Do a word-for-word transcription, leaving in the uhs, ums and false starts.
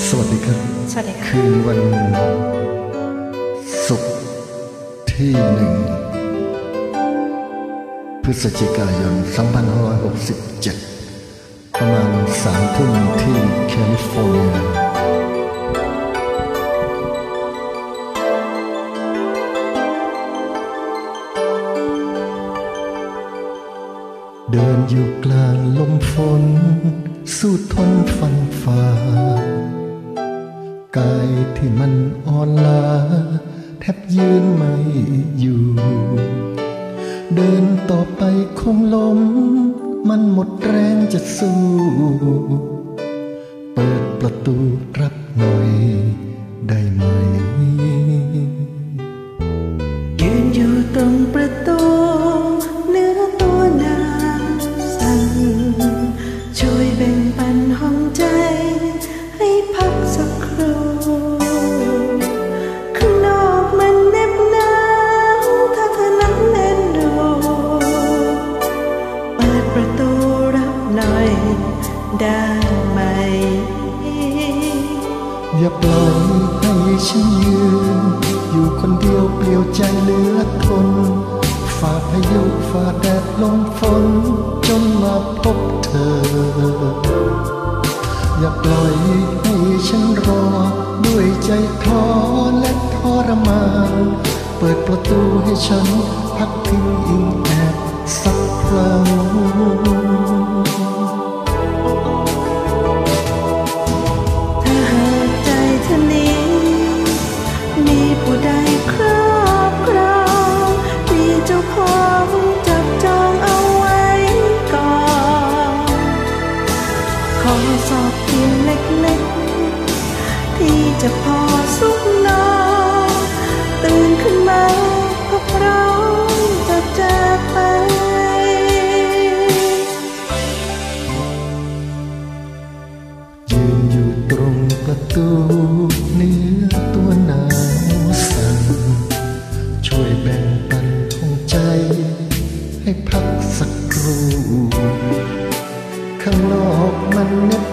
สวัสดีครับสวัสดีค่ะคืนวันศุกร์ที่หนึ่งพฤศจิกายนสองพันห้าร้อยหกสิบเจ็ดประมาณสามทุ่มที่แคลิฟอร์เนียเดินอยู่กลางลมฝนสู้ทนฟันฝ่ากายที่มันอ่อนล้าแทบยืนไม่อยู่เดินต่อไปคงล้มมันหมดแรงจะสู้เปิดประตูรับหน่อยได้ไหมยืนอยู่ตรงประตูเนื้อตัวนางสั่นช่วยแบ่งปันห้องใจให้พักสักครู่ข้างนอกมันเหน็บหนาวถ้าเธอนั้นเล่นดูเปิดประตูรับหน่อยได้ไหมอย่าปล่อยให้ฉันยืนอยู่คนเดียวเปลี่ยวใจเหลือทนฝ่าพายุฝ่าแดดลมฝนจนมาพบเธออย่าปล่อยให้ฉันรอด้วยใจท้อและทรมานเปิดประตูให้ฉันพักพิงอิงแอบสักครั้งถ้าหากใจเธอนี้มีผู้ใดครอบครองมีเจ้าของจับจองเอาไว้ก่อนขอสอบเพียงเล็กๆที่จะพอสุขนอนตื่นขึ้นมาก็พร้อมจะจากไปยืนอยู่ตรงประตูเนื้อตัวหนาวสั่นช่วยแบ่งปันห้องใจให้พักสักครู่ข้างนอกมันเหน็บ